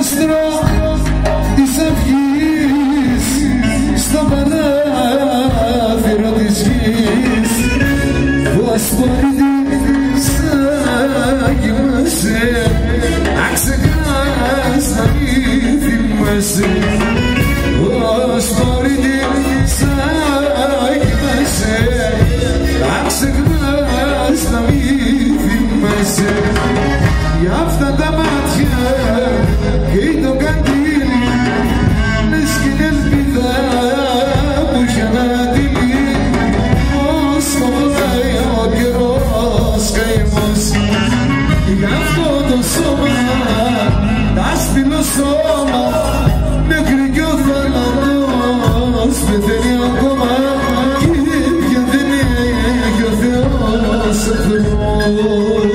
άστρο της αυγής στο παράθυρο της γης που ασπορητής κοιμάσαι αν ξεχάς να μην θυμάσαι ασπορητής κοιμάσαι αν ξεχάς να μην θυμάσαι για αυτά τα μάτια και το καντήλι λες κι είναι ελπίδα που είχε ανατείλει πως κοβάει ο καιρός καημός για αυτό το σώμα τ' άσπυλο σώμα μέχρι κι ο θάνατος πεθαίνει ακόμα και πια δεν έχει ο Θεός εχθρός.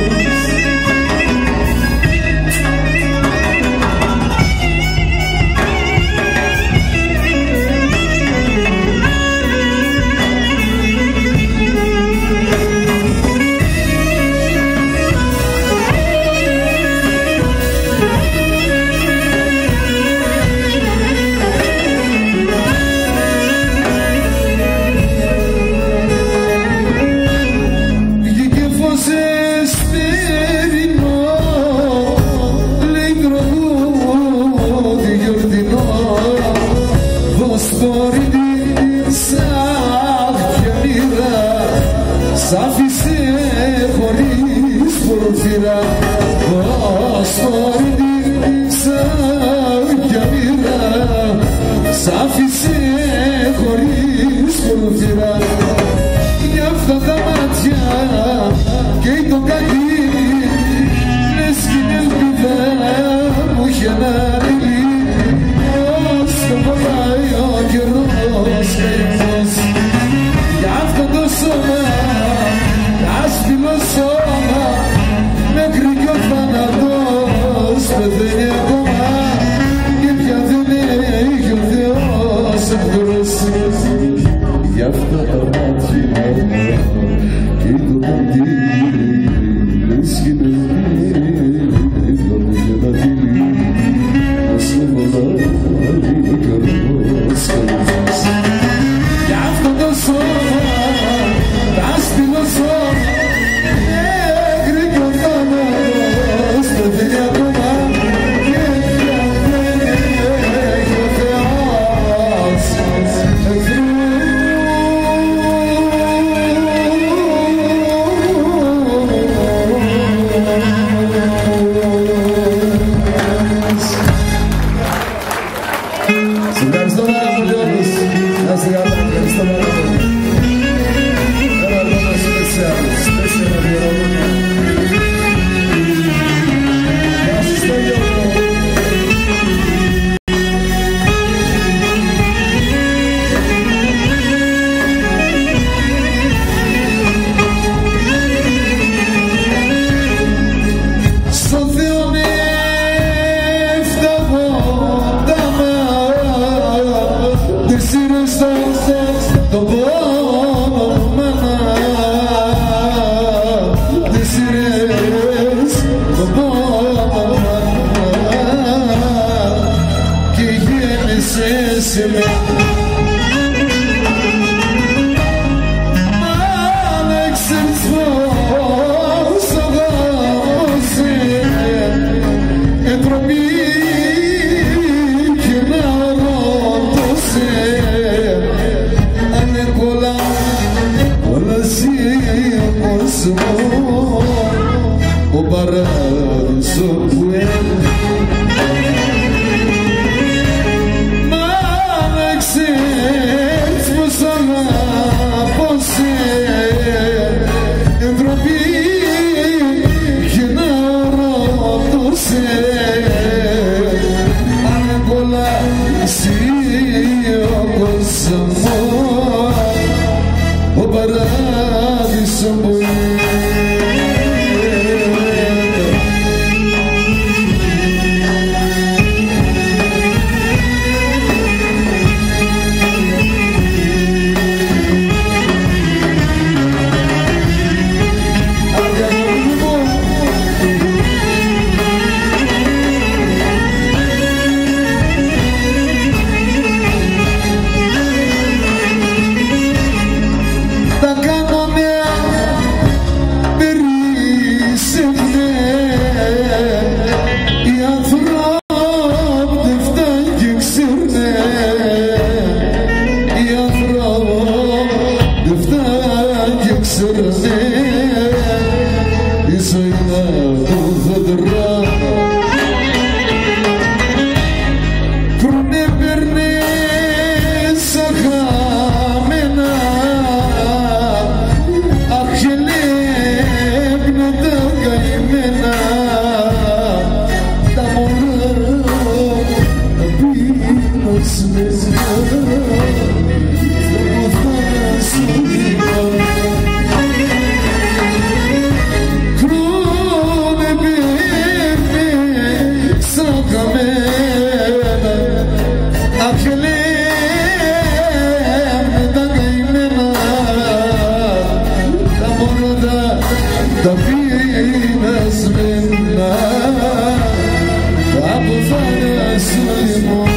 Σ' άφησε χωρίς πορφύρα, ασχολήθησα πια μοίρα. Σ' άφησε χωρίς πορφύρα, για αυτά τα μάτια και το κακίδι λες κι είναι ελπίδα που είχε ανατείλει πως το κοβάει ο καιρός καημός για αυτό το σώμα άσπυλο σώμα μέχρι κι ο θάνατος πεθαίνει ακόμα και πια δεν έχει ο Θεός εχθρός για αυτά τα μάτια και το καντήλι λες κι είναι ελπίδα που είχε ανατείλει πως το κοβάει ο καιρός καημός για αυτό το σώμα άσπυλο σώμα μέχρι κι ο θάνατος πεθαίνει ακόμα και πια δεν έχει ο Θεός εχθρούς. Σε ευχαριστώ πάρα πολύ όλους. Να είστε καλά, ευχαριστώ πάρα πολύ. Ο παράδεισο που μα να ξέρεις πως αγαπώ σε εντροπή και να ρωτώ σε φάνε σου λιμό.